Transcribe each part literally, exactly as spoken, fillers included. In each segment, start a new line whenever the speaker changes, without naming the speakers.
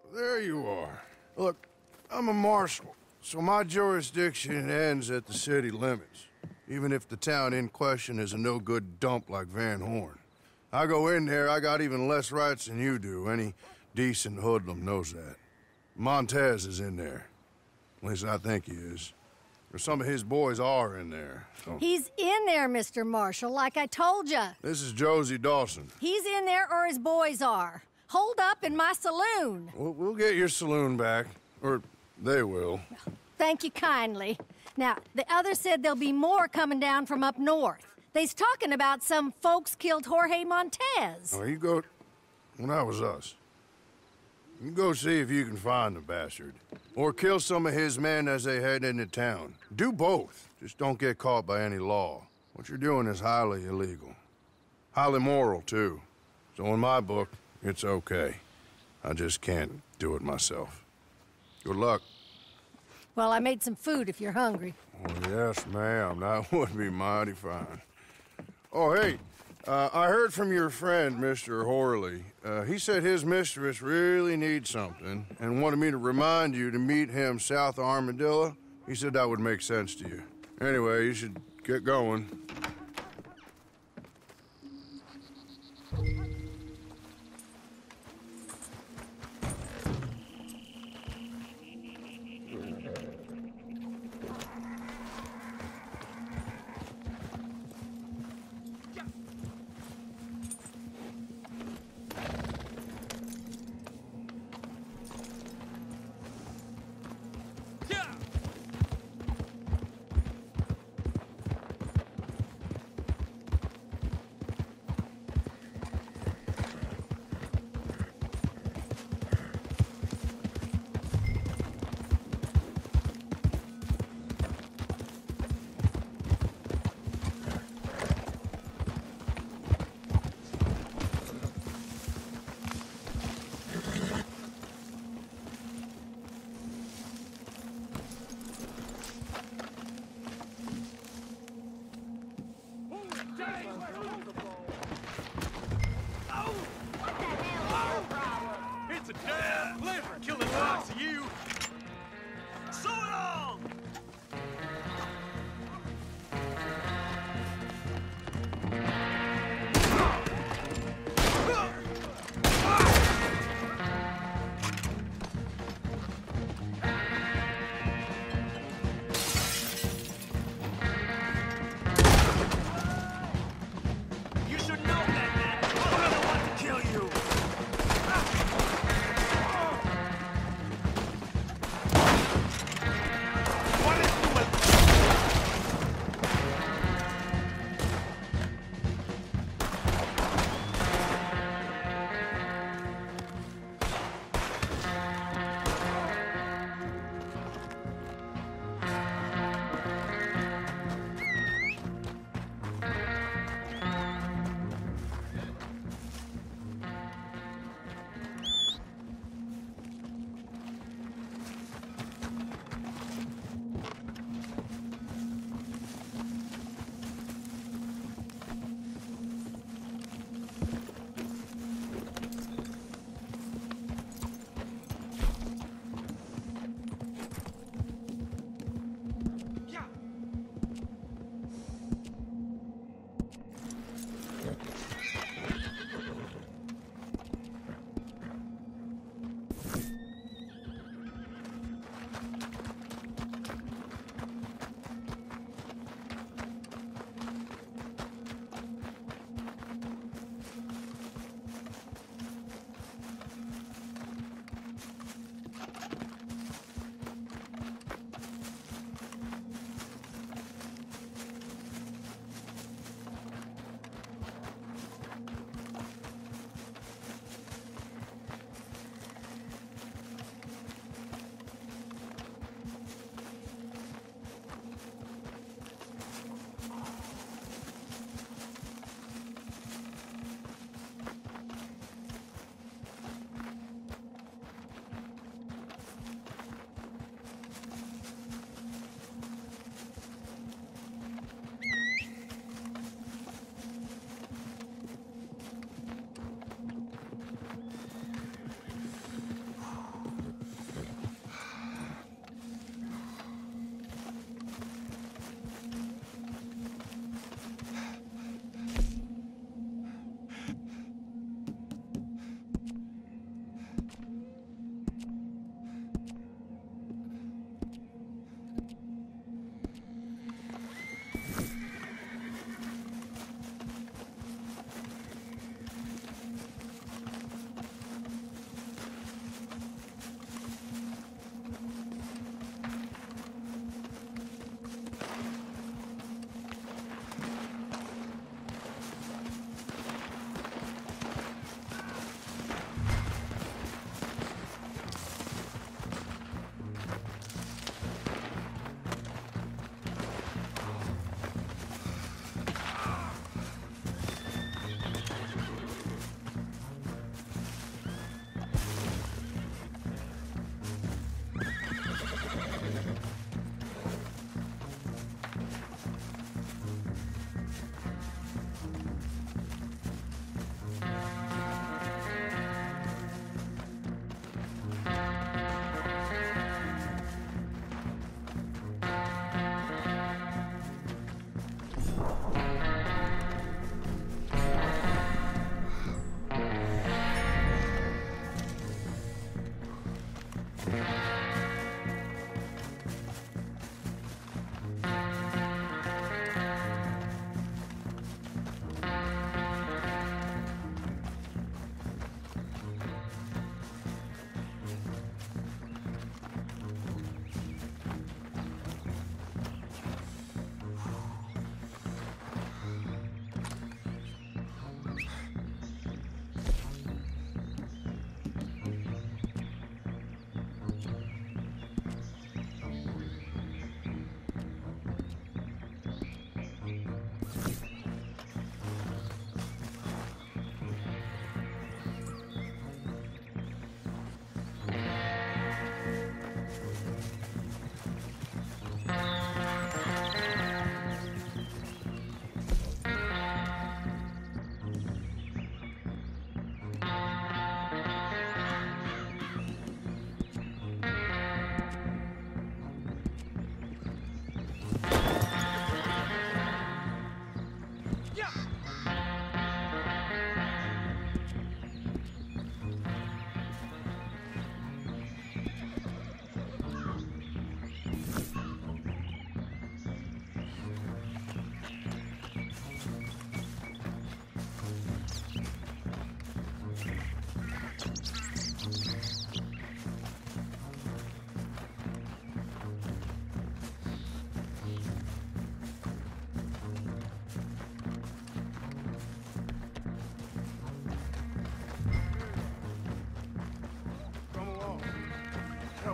there you are. Look, I'm a marshal, so my jurisdiction ends at the city limits, even if the town in question is a no-good dump like Van Horn. I go in there, I got even less rights than you do. Any decent hoodlum knows that. Montez is in there. At least I think he is. Or some of his boys are in there, so...
He's in there, Mister Marshall, like I told you.
This is Josie Dawson.
He's in there or his boys are. Hold up in my saloon.
We'll, we'll get your saloon back. Or they will.
Thank you kindly. Now, the others said there'll be more coming down from up north. They's talking about some folks killed Jorge Montez.
Oh, you go... Well, that was us. You go see if you can find the bastard. Or kill some of his men as they head into town. Do both. Just don't get caught by any law. What you're doing is highly illegal. Highly moral, too. So in my book, it's okay. I just can't do it myself. Good luck.
Well, I made some food if you're hungry.
Oh, yes, ma'am. That would be mighty fine. Oh, hey. Uh, I heard from your friend, Mister Horley. Uh, he said his mistress really needs something and wanted me to remind you to meet him south of Armadillo. He said that would make sense to you. Anyway, you should get going.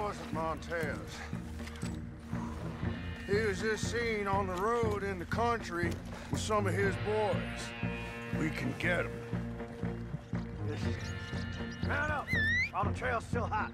wasn't Montez. He was just seen on the road in the country with some of his boys. We can get him.
Mount up, while the trail's still hot.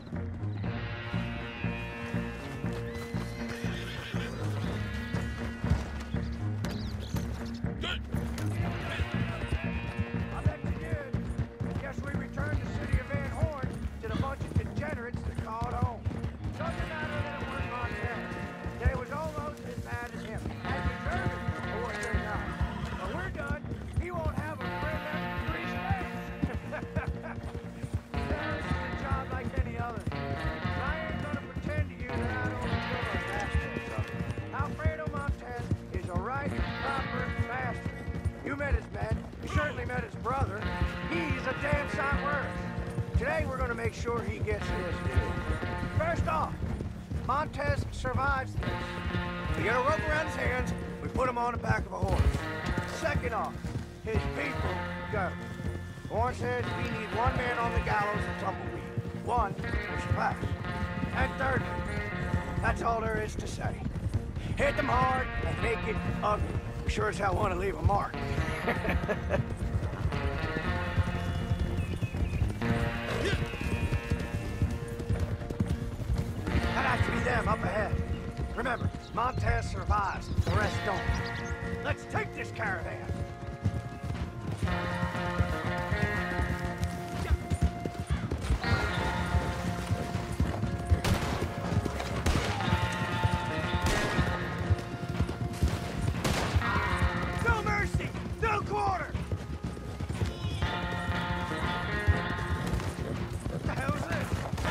I bet you did. Guess we returned the city of Van Horn to the bunch of degenerates that called home. Doesn't matter that it weren't Montez. They was almost as bad as him. And deserved it for what they got. When we're done, he won't have a friend left to grease legs. This is a job like any other. I ain't gonna pretend to you that I don't feel those aspects of it. Alfredo Montez is a right, proper bastard. You met his men. You certainly met his brother. He's a damn sight worse. Today we're gonna make sure he gets his due. First off, Montez survives this. We get a rope around his hands, we put him on the back of a horse. Second off, his people go. Horn says we need one man on the gallows and tumbleweed. One will survive. And thirdly, that's all there is to say. Hit them hard and make it ugly. We sure as hell want to leave a mark. That has to be them up ahead. Remember, Montez survives, the rest don't. Let's take this caravan. No mercy! No quarter! What the hell is this?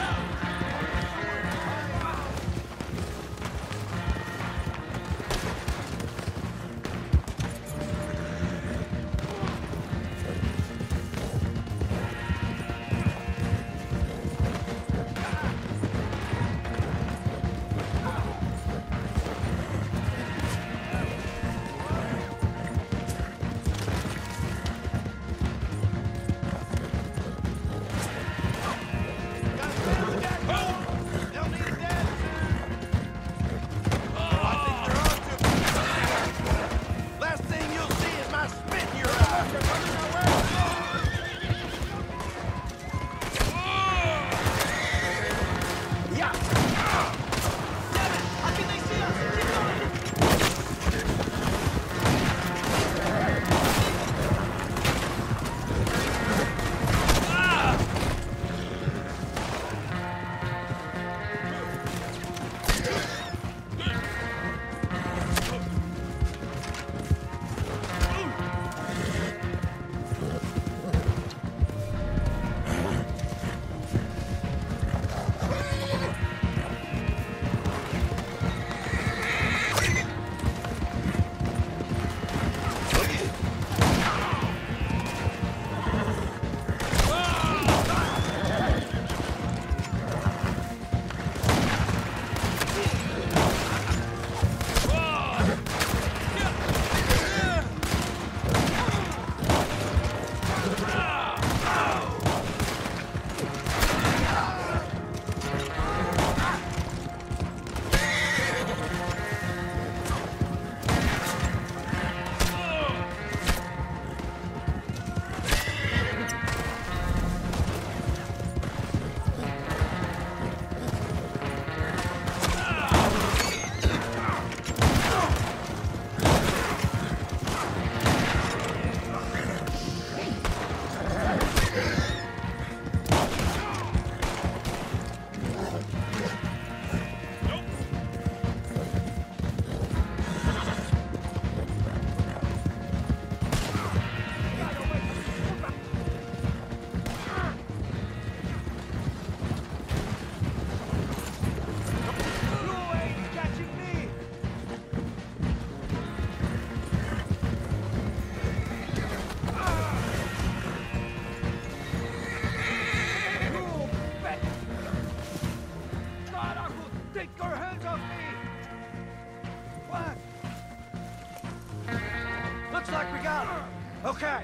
Looks like we got her. Okay.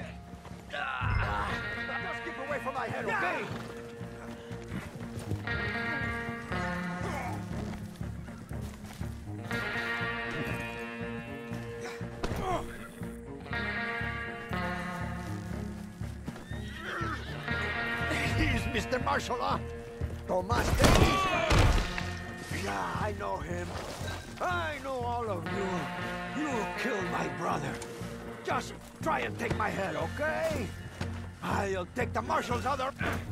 Ah, just keep away from my head, okay? Mister Marshal, huh? Tomas Davis? Yeah, I know him. I know all of you. You killed my brother. Just try and take my head, okay? I'll take the Marshal's other...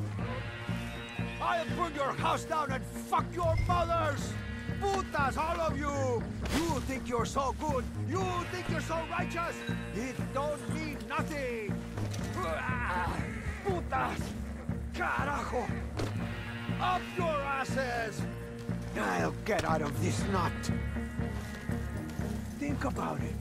I'll burn your house down and fuck your mothers! Putas, all of you! You think you're so good, you think you're so righteous! It don't mean nothing! Putas! Carajo! Up your asses! I'll get out of this knot. Think about it.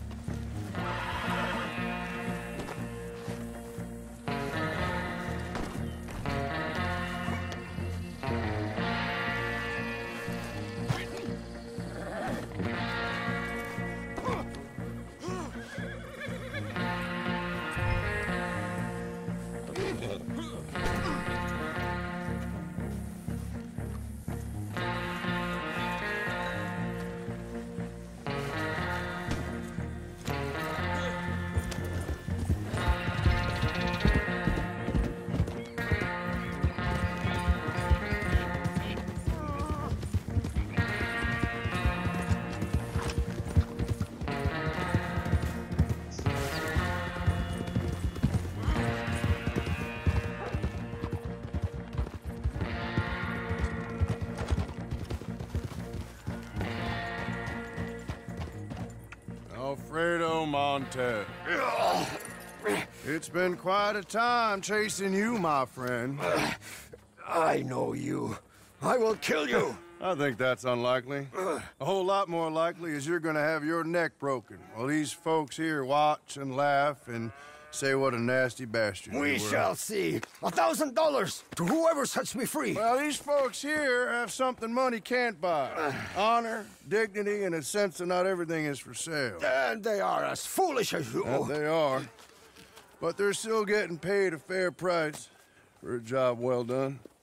Alfredo Montez. It's been quite a time chasing you, my friend.
I know you. I will kill you.
I think that's unlikely. A whole lot more likely is you're gonna have your neck broken while these folks here watch and laugh and say what a nasty bastard you
We
were.
shall see. A thousand dollars to whoever sets me free.
Well, these folks here have something money can't buy. Honor, dignity, and a sense that not everything is for sale.
And they are as foolish as you.
And they are. But they're still getting paid a fair price for a job well done.